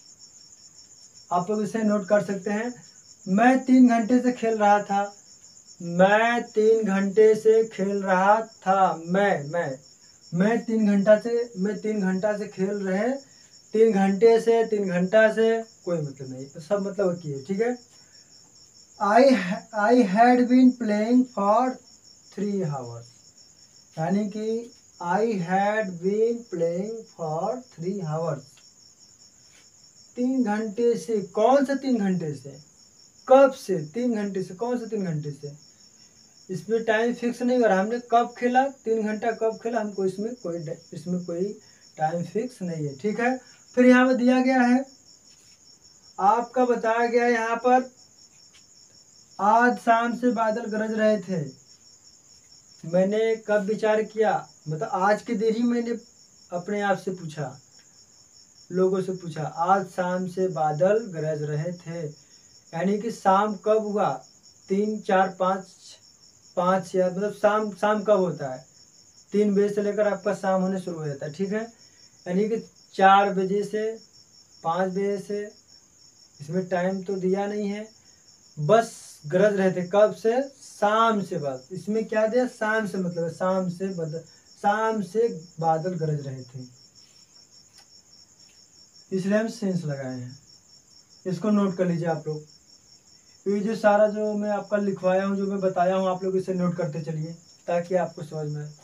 Speaker 1: आप लोग इसे नोट कर सकते हैं। मैं तीन घंटे से खेल रहा था, मैं तीन घंटे से खेल रहा था, मैं मैं मैं तीन घंटा से मैं तीन घंटा से खेल रहे, तीन घंटे से, तीन घंटा से कोई मतलब नहीं, तो सब मतलब की है। ठीक है। I I had been playing for three hours, यानी कि I had been playing for three hours, तीन घंटे से। कौन से तीन घंटे से, कब से, तीन घंटे से, कौन से तीन घंटे से, इसमें टाइम फिक्स नहीं हो रहा, हमने कब खेला, तीन घंटा कब खेला, हमको इसमें कोई इसमें कोई टाइम फिक्स नहीं है। ठीक है। फिर यहाँ पर दिया गया है, आपका बताया गया है यहाँ पर, आज शाम से बादल गरज रहे थे, मैंने कब विचार किया, मतलब आज की देर ही मैंने अपने आप से पूछा, लोगों से पूछा, आज शाम से बादल गरज रहे थे, यानी कि शाम कब हुआ, तीन चार पाँच पाँच या मतलब शाम शाम कब होता है, तीन बजे से लेकर आपका शाम होने शुरू हो जाता है। ठीक है। यानी कि चार बजे से, पाँच बजे से, इसमें टाइम तो दिया नहीं है, बस गरज रहे थे कब से, शाम से। बस इसमें क्या दिया, शाम से, मतलब है शाम से बदल, शाम से बादल गरज रहे थे, इसलिए हम सेंस लगाए हैं। इसको नोट कर लीजिए आप लोग। तो ये जो सारा जो मैं आपका लिखवाया हूँ, जो मैं बताया हूँ, आप लोग इसे नोट करते चलिए ताकि आपको समझ में आए।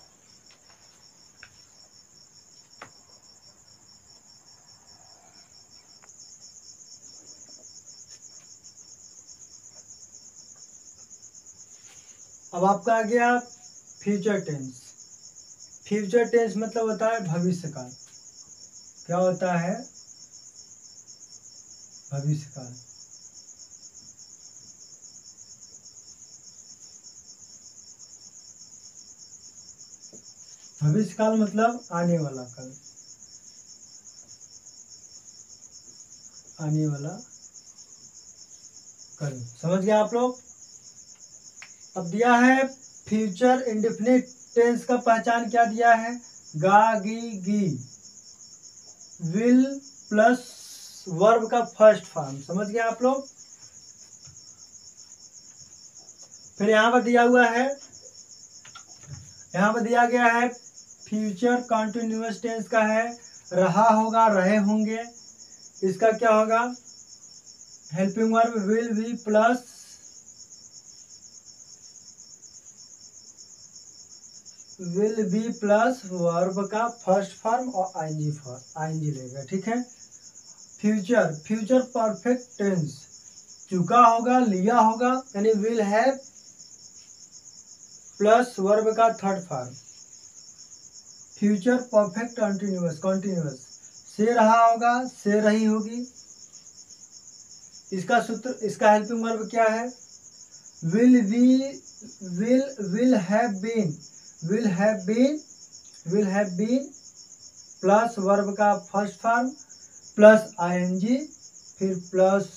Speaker 1: अब आपका आ गया फ्यूचर टेंस। फ्यूचर टेंस मतलब होता है भविष्य काल। क्या होता है, भविष्य काल। भविष्य काल मतलब आने वाला काल, आने वाला काल। समझ गए आप लोग। अब दिया है फ्यूचर इंडेफिनिट टेंस का पहचान क्या दिया है, गा गी गी, विल प्लस वर्ब का फर्स्ट फॉर्म। समझ गए आप लोग। फिर यहां पर दिया हुआ है, यहां पर दिया गया है फ्यूचर कॉन्टिन्यूअस टेंस का है, रहा होगा, रहे होंगे। इसका क्या होगा, helping verb will be plus will be plus verb का फर्स्ट फॉर्म और आईएनजी फॉर्म, आईएनजी लेगा। ठीक है। फ्यूचर, फ्यूचर परफेक्ट टेंस, चुका होगा, लिया होगा, यानी विल हैव प्लस वर्ब का third form. Future perfect continuous, continuous, से रहा होगा, से रही होगी। इसका सूत्र, इसका हेल्पिंग वर्ब क्या है, will be, will will have been, will have been, will have been plus verb का फर्स्ट फॉर्म प्लस आईएनजी, फिर प्लस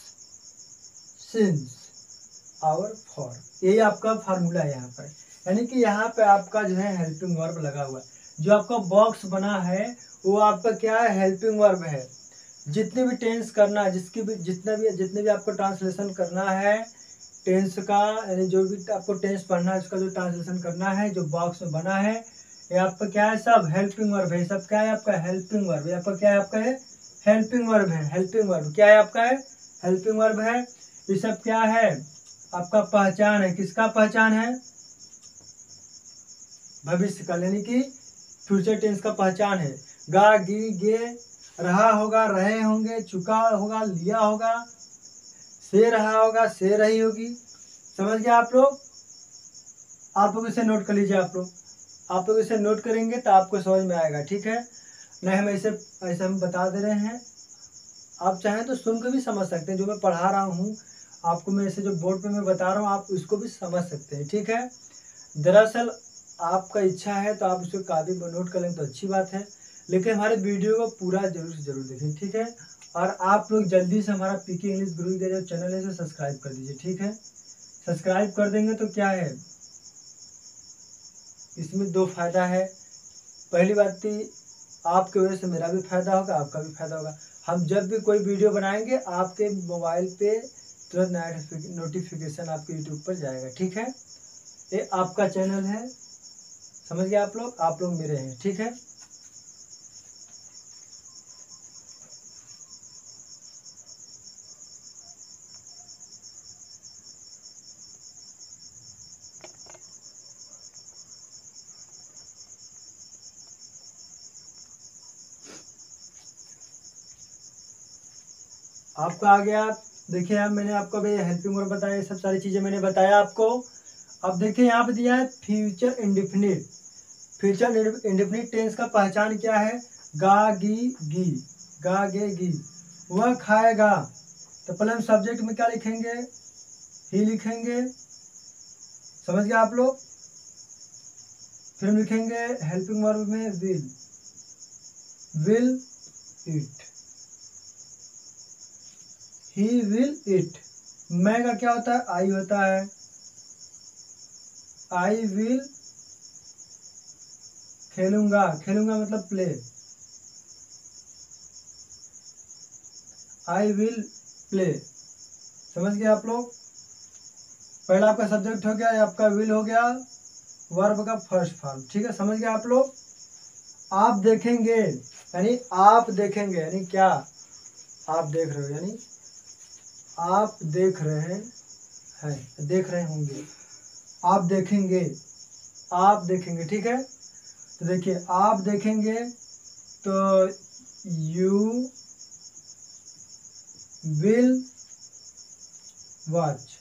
Speaker 1: सिंस और फॉर। यही आपका फार्मूला है यहाँ पर। यानी कि यहाँ पे आपका जो है हेल्पिंग वर्ब लगा हुआ है। जो आपका बॉक्स बना है वो आपका क्या है, हेल्पिंग वर्ब है। जितने भी टेंस करना है, जिसकी भी जितना भी जितने भी आपको ट्रांसलेशन करना है टेंस का, यानी जो भी आपको टेंस पढ़ना है उसका जो ट्रांसलेशन करना है, जो बॉक्स में बना है, ये आपका क्या है, सब हेल्पिंग वर्ब है। सब क्या है आपका, हेल्पिंग वर्ब। ये आपका क्या है, आपका है हेल्पिंग वर्ब है। हेल्पिंग वर्ब क्या है आपका, है हेल्पिंग वर्ब है। ये सब क्या है, आपका पहचान है। किसका पहचान है, भविष्य काल, यानी कि फ्यूचर टेंस का पहचान है। गा गी गे, रहा होगा, रहे होंगे, चुका होगा, लिया होगा, से रहा होगा, से रही होगी। समझ गए आप लोग। आप लोग इसे नोट कर लीजिए। आप लोग आप लोग इसे नोट करेंगे तो आपको समझ में आएगा। ठीक है, नहीं हम ऐसे ऐसे हम बता दे रहे हैं, आप चाहें तो सुन कर भी समझ सकते हैं। जो मैं पढ़ा रहा हूँ आपको, मैं ऐसे जो बोर्ड पे मैं बता रहा हूँ आप उसको भी समझ सकते हैं। ठीक है, दरअसल आपका इच्छा है तो आप उसको कापी पर नोट कर लें तो अच्छी बात है, लेकिन हमारे वीडियो को पूरा जरूर से जरूर देखें। ठीक है, और आप लोग जल्दी से हमारा पीके इंग्लिश गुरु का जो चैनल है उसे सब्सक्राइब कर दीजिए। ठीक है, सब्सक्राइब कर देंगे तो क्या है, इसमें दो फायदा है। पहली बात थी, आपके वजह से मेरा भी फायदा होगा, आपका भी फायदा होगा। हम जब भी कोई वीडियो बनाएंगे आपके मोबाइल पे तुरंत नोटिफिकेशन आपके यूट्यूब पर जाएगा। ठीक है, ये आपका चैनल है, समझ गए आप लोग, आप लोग मेरे हैं। ठीक है, आपका आ गया। देखिए अब मैंने आपको भी हेल्पिंग वर्ब बताया, ये सब सारी चीजें मैंने बताया आपको। अब देखिए यहाँ पे दिया है future indefinite. Future indefinite tense का पहचान क्या है, गा गी गी, गा गे गी। वह खाएगा, तो पहले हम सब्जेक्ट में क्या लिखेंगे, ही लिखेंगे। समझ गए आप लोग। फिर हम लिखेंगे हेल्पिंग वर्ब में will, will it, he will it. मैं का क्या होता है, आई होता है, आई विल खेलूंगा, खेलूंगा मतलब प्ले, आई विल प्ले। समझ गए आप लोग? पहला आपका सब्जेक्ट हो गया, आपका विल हो गया, वर्ब का फर्स्ट फॉर्म। ठीक है, समझ गए आप लोग? आप देखेंगे यानी आप देखेंगे यानी क्या, आप देख रहे हो यानी आप देख रहे हैं, देख रहे होंगे, आप देखेंगे, आप देखेंगे। ठीक है, तो देखिए आप देखेंगे तो यू विल वॉच,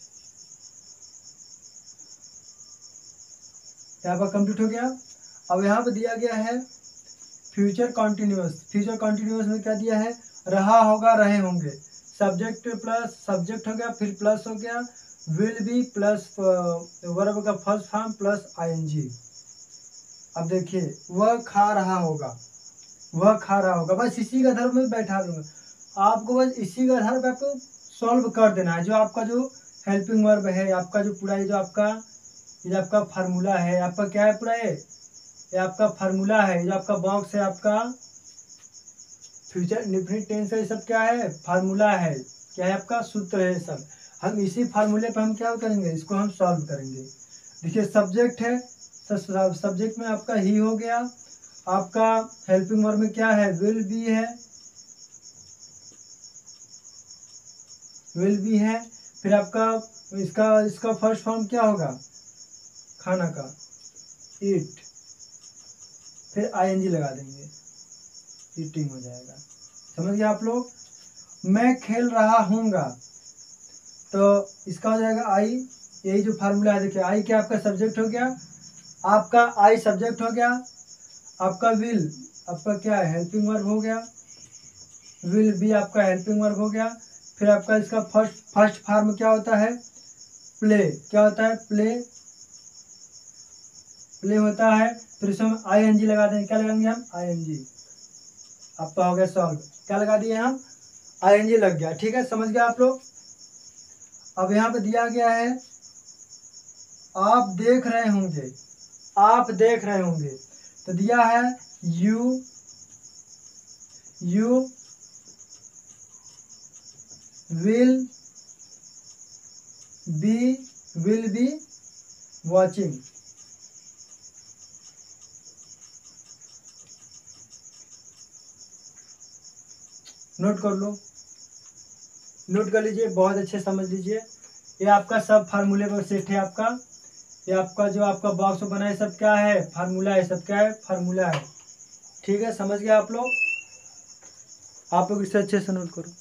Speaker 1: यहाँ पर कंप्लीट हो गया। अब यहाँ पे दिया गया है फ्यूचर कॉन्टिन्यूअस। फ्यूचर कॉन्टिन्यूअस में क्या दिया है, रहा होगा, रहे होंगे। सब्जेक्ट प्लस सब्जेक्ट हो गया, फिर प्लस हो गया विल बी प्लस वर्ब का फर्स्ट फॉर्म प्लस आईएनजी। अब देखिए वह खा रहा होगा, वह खा रहा होगा, बस इसी का आधार में बैठा दूंगा आपको, बस इसी का आधार पर आपको सॉल्व कर देना है। जो आपका जो हेल्पिंग वर्ब है, आपका जो पूरा ये जो आपका ये आपका फार्मूला है, आपका क्या है पूरा, ये ये आपका फार्मूला है, जो आपका बॉक्स है, आपका फ्यूचर इंडेफिनिट टेंस का ये सब क्या है, फार्मूला है, क्या है आपका सूत्र है सब। हम इसी फार्मूले पर हम क्या करेंगे, इसको हम सॉल्व करेंगे। देखिए सब्जेक्ट है, सब्जेक्ट में आपका ही हो गया, आपका हेल्पिंग वर्ब में क्या है, विल बी है, विल बी है, फिर आपका इसका इसका फर्स्ट फॉर्म क्या होगा, खाना का, ईट, फिर आईएनजी लगा देंगे, ईटिंग हो जाएगा। समझ गए आप लोग? मैं खेल रहा हूँगा, तो इसका हो जाएगा आई, यही जो फार्मूला है। देखिए आई क्या आपका सब्जेक्ट हो गया, आपका आई सब्जेक्ट हो गया, आपका विल आपका क्या है, हेल्पिंग वर्ब हो गया, विल बी आपका हेल्पिंग वर्ब हो गया, फिर आपका इसका फर्स्ट फर्स्ट फॉर्म क्या होता है, प्ले, क्या होता है, प्ले, प्ले होता है, फिर इसमें हम आई एन जी लगा देंगे, क्या लगाएंगे हम, आई एन जी। आपका हो गया सॉल्व, क्या लगा दिए हम, आई एन जी लग गया। ठीक है, समझ गए आप लोग? अब यहाँ पे दिया गया है आप देख रहे होंगे, आप देख रहे होंगे, तो दिया है you you will be will be watching. Note कर लो, नोट कर लीजिए, बहुत अच्छे समझ लीजिए। ये आपका सब फार्मूले पर सेट है आपका, ये आपका जो आपका बॉक्स बना है सब क्या है, फार्मूला है, सब क्या है, फार्मूला है। ठीक है, समझ गए आप लोग? आप लोग इसे अच्छे से नोट करो।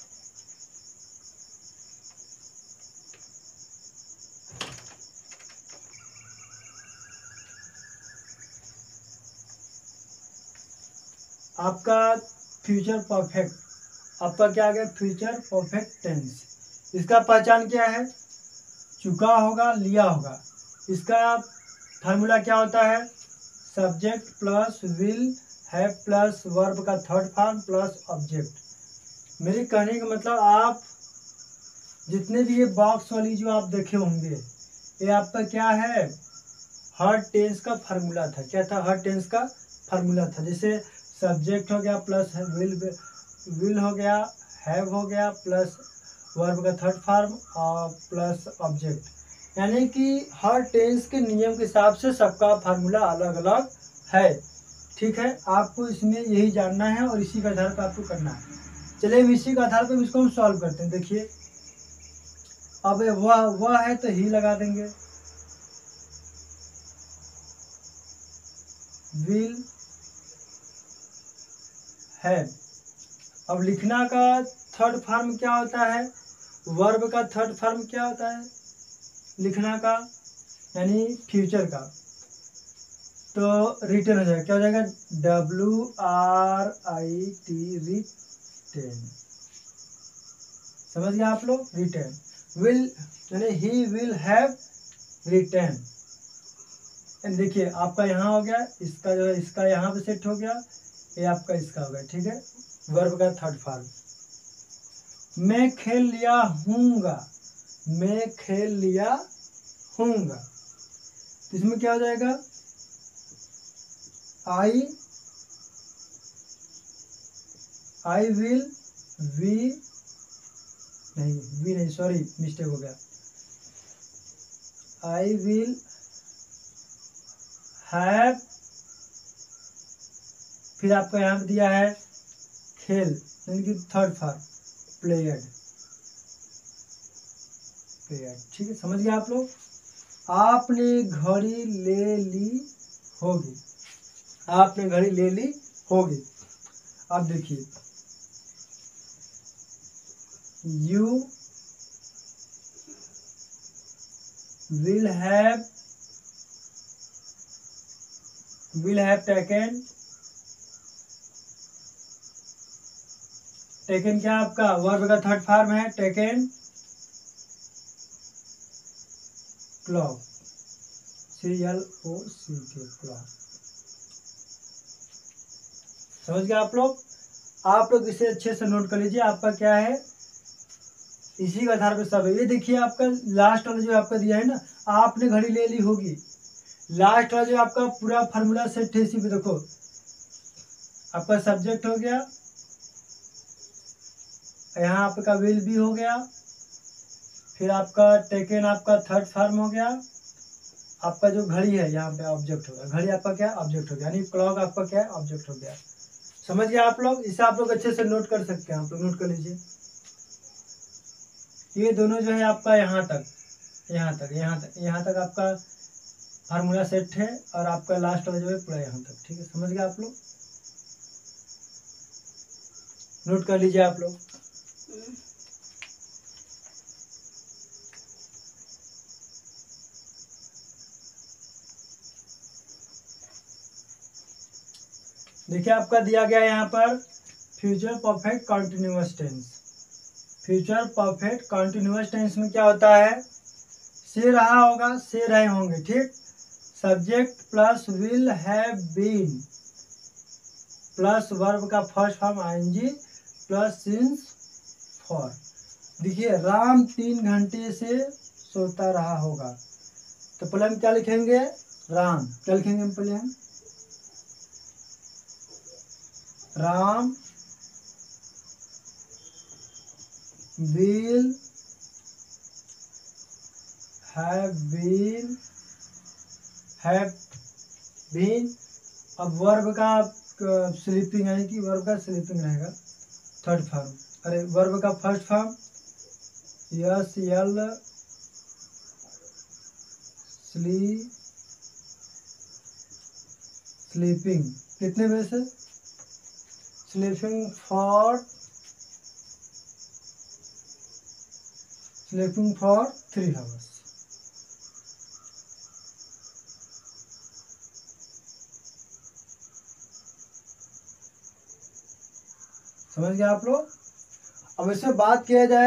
Speaker 1: आपका फ्यूचर परफेक्ट, आपका क्या आ गया, फ्यूचर परफेक्ट टेंस। इसका पहचान क्या है, चुका होगा, लिया होगा। इसका फार्मूला क्या होता है, सब्जेक्ट प्लस विल है प्लस वर्ब का थर्ड फॉर्म प्लस ऑब्जेक्ट। मेरे कहने का मतलब आप जितने भी ये बॉक्स वाली जो आप देखे होंगे, ये आपका क्या है, हर टेंस का फार्मूला था। क्या था, हर टेंस का फार्मूला था। जैसे सब्जेक्ट हो गया प्लस विल विल हो गया, हैव हो गया प्लस वर्ब का थर्ड फॉर्म और प्लस ऑब्जेक्ट, यानी कि हर टेंस के नियम के हिसाब से सबका फार्मूला अलग अलग है। ठीक है, आपको इसमें यही जानना है और इसी के आधार पर आपको करना है। चलिए हम इसी के आधार पर इसको हम सॉल्व करते हैं। देखिए अब वह वह है तो ही लगा देंगे, विल है। अब लिखना का थर्ड फॉर्म क्या होता है, वर्ब का थर्ड फॉर्म क्या होता है, लिखना का यानी फ्यूचर का, तो रिटर्न हो जाएगा, क्या हो जाएगा, W R I T, written. समझ गए आप लोग, रिटर्न। विल यानी ही विल हैव रिटर्न। देखिए आपका यहाँ हो गया, इसका जो है इसका यहाँ पे सेट हो गया, ये आपका इसका हो गया। ठीक है, वर्ब का थर्ड फॉर्म। मैं खेल लिया हूँगा, मैं खेल लिया हूँगा, तो इसमें क्या हो जाएगा, आई आई विल वी नहीं वी नहीं, सॉरी मिस्टेक हो गया। आई विल हैव, फिर आपको यहाँ पे दिया है खेल, यानी कि थर्ड फॉर्म प्लेयर्ड, प्लेयर्ड। ठीक है, समझ गए आप लोग। आपने घड़ी ले ली होगी, आपने घड़ी ले ली होगी। अब देखिए, you will have, will have taken, taken क्या आपका वर्ब का थर्ड फॉर्म है, taken clock, C L O C K, clock. समझ गए आप लोग। आप लोग इसे अच्छे से नोट कर लीजिए, आपका क्या है, इसी के आधार पर सब है। ये देखिए आपका लास्ट वाला जो आपका दिया है ना, आपने घड़ी ले ली होगी, लास्ट वाला जो आपका पूरा फार्मूला सेट है, इसी पे देखो आपका सब्जेक्ट हो गया, यहाँ आपका विल भी हो गया, फिर आपका टेकन आपका थर्ड फॉर्म हो गया, आपका जो घड़ी है यहाँ पे ऑब्जेक्ट हो गया, घड़ी आपका क्या ऑब्जेक्ट हो गया, यानी क्लॉक आपका क्या ऑब्जेक्ट हो गया। समझ गए आप लोग। इसे आप लोग अच्छे से नोट कर सकते हैं, आप लोग नोट कर लीजिए। ये दोनों जो है आपका यहाँ तक, यहाँ तक, यहाँ तक, यहाँ तक आपका फार्मूला सेट है, और आपका लास्ट वाला जो है पूरा यहाँ तक। ठीक है, समझ गए आप लोग, नोट कर लीजिए आप लोग। देखिए आपका दिया गया यहाँ पर future perfect continuous tense. Future perfect continuous tense में क्या होता है, से रहा होगा, से रहे होंगे, ठीक। Subject plus will have been plus verb का first form ING plus since for. देखिए राम तीन घंटे से सोता रहा होगा, तो पहले हम क्या लिखेंगे, राम, क्या लिखेंगे हम पहले, हम Ram will have been, have been। अब वर्ब का स्लीपिंग, यानी कि वर्ब का स्लीपिंग रहेगा थर्ड फॉर्म, अरे वर्ब का फर्स्ट फॉर्म यस यल स्ली, स्लीपिंग कितने बजे से, sleeping for, sleeping for three hours. समझ गए आप लोग। अब इससे बात किया जाए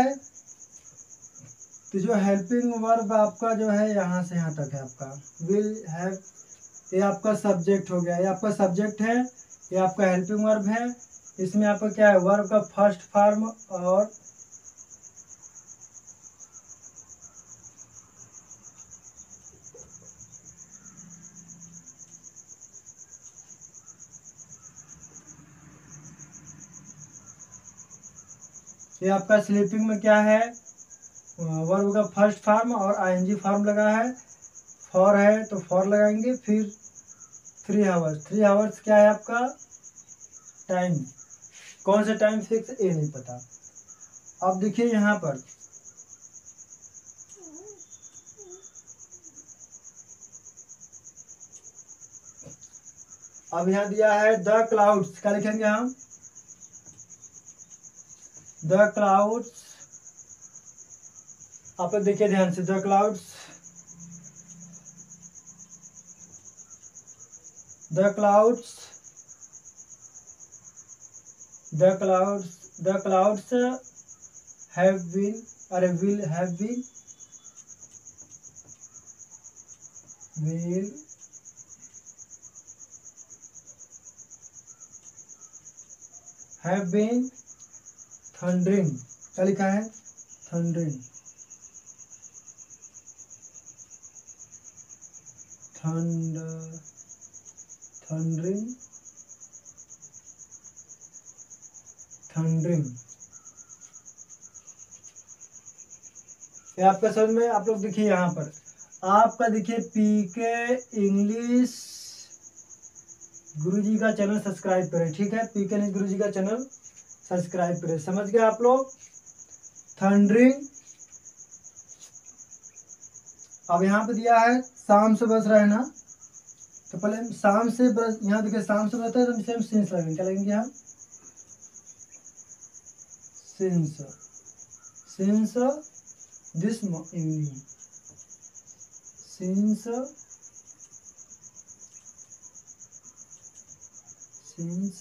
Speaker 1: तो जो हेल्पिंग वर्ब आपका जो है यहाँ से यहाँ तक है, आपका विल हैव, ये आपका सब्जेक्ट हो गया, ये आपका सब्जेक्ट है, ये आपका हेल्पिंग वर्ब है, इसमें आपका क्या है, वर्ब का फर्स्ट फॉर्म और ये आपका स्लीपिंग में क्या है, वर्ब का फर्स्ट फॉर्म और आईएनजी फॉर्म लगा है, फॉर है तो फॉर लगाएंगे, फिर थ्री आवर्स, थ्री आवर्स क्या है आपका टाइम, कौन सा टाइम फिक्स ये नहीं पता। अब देखिए यहाँ पर अब यहाँ दिया है द क्लाउड्स, क्या लिखेंगे हम, द क्लाउड्स, आप लोग देखिए ध्यान से, the clouds, the clouds, the clouds, the clouds have been, अरे will have been, will have been thundering, क्या लिखा है, थंडरिंग, थंडर, थंडरिंग, थंडरिंग। ये आपका समझ में, आप लोग देखिए यहाँ पर आपका देखिए पीके इंग्लिश गुरुजी का चैनल सब्सक्राइब करें, ठीक है, पीके इंग्लिश गुरुजी का चैनल सब्सक्राइब करें, समझ गए आप लोग। थंडरिंग, अब यहाँ पे दिया है शाम से बरस रहा है ना, तो पहले शाम से बरस, यहाँ देखिए शाम से बरसता है तो सेम सिंस लगेंगे, क्या लगेंगे यहाँ since, since this evening, since since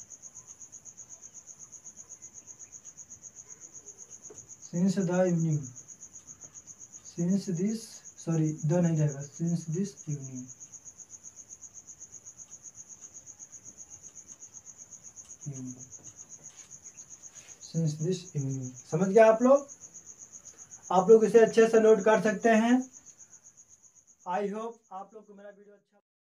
Speaker 1: since the evening, since this, sorry the नहीं जाएगा, since this evening, since this evening, समझ गया आप लोग। आप लोग इसे अच्छे से नोट कर सकते हैं। आई होप आप लोग को मेरा वीडियो अच्छा